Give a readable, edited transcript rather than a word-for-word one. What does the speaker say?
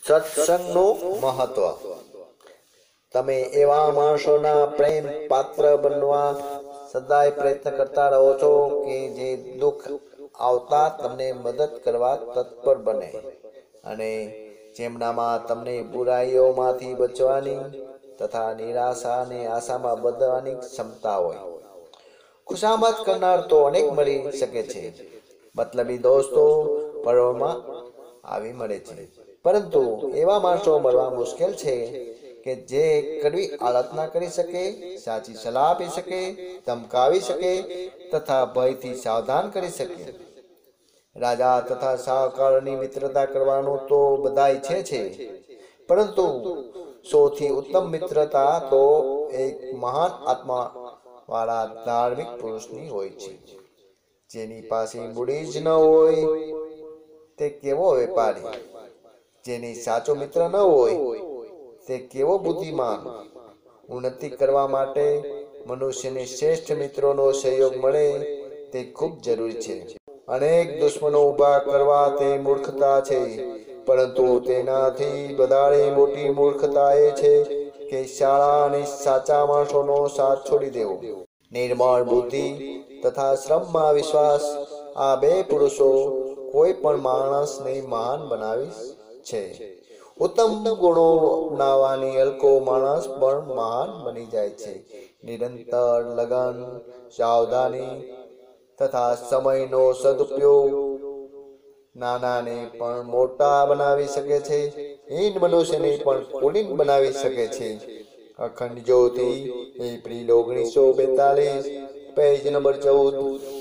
સત્સંગનું મહત્વ. તમે એવા માણસોના પ્રેમ પાત્ર બનવા સદાય પ્રયત્ન કરતા રહો છો કે જે દુઃખ આવતા તમને મદદ કરવા તત્પર બને અને જેમનામાં તમને બુરાઈઓમાંથી બચવાની તથા નિરાશા અને આશામાં બદલવાની ક્ષમતા હોય. ખુશામત કરનાર તો અનેક મળી શકે છે. મતલબી દોસ્તો પળોમાં આવી મળે છે, પરંતુ એવા માણસો મળવા મુશ્કેલ છે કે જે કડવી આળત ના કરી શકે, સાચી સલાહ આપી શકે, ધમકાવી શકે તથા ભયથી સાવધાન કરી શકે. રાજા તથા શાહુકારની મિત્રતા કરવાનું તો બધા ઈચ્છે છે, પરંતુ સૌથી ઉત્તમ મિત્રતા તો એક મહાન આત્મા વાળા ધાર્મિક પુરુષની હોય છે. જેની પાસે મૂડી જ ન હોય તે કેવો વેપારી, જેની સાચો મિત્ર ન હોય તે કેવો બુદ્ધિમાન. ઉન્નતિ કરવા માટે મનુષ્યને શ્રેષ્ઠ મિત્રોનો સહયોગ મળે તે ખૂબ જરૂરી છે. અનેક દુશ્મનો ઊભા કરવા તે મૂર્ખતા છે, પરંતુ તેનાથી વધારે મોટી મૂર્ખતા એ છે કે શાળા અને સાચા માણસોનો સાથ છોડી દેવો. નિર્મળ બુદ્ધિ તથા શ્રમમાં વિશ્વાસ, આ બે પુરુષો કોઈ પણ માણસને મહાન બનાવી છે. ઉત્તમ ગુણો અપનાવવાની હલકો માણસ પણ મહાન બની જાય છે. નિરંતર લગન, સાવધાની તથા સમયનો સદુપયોગ નાનાને પણ મોટા બનાવી શકે છે. હીન મનુષ્યને પણ કુલીન બનાવી શકે છે. અખંડ જ્યોતિ, એપ્રિલ 1942, પેજ નંબર 14.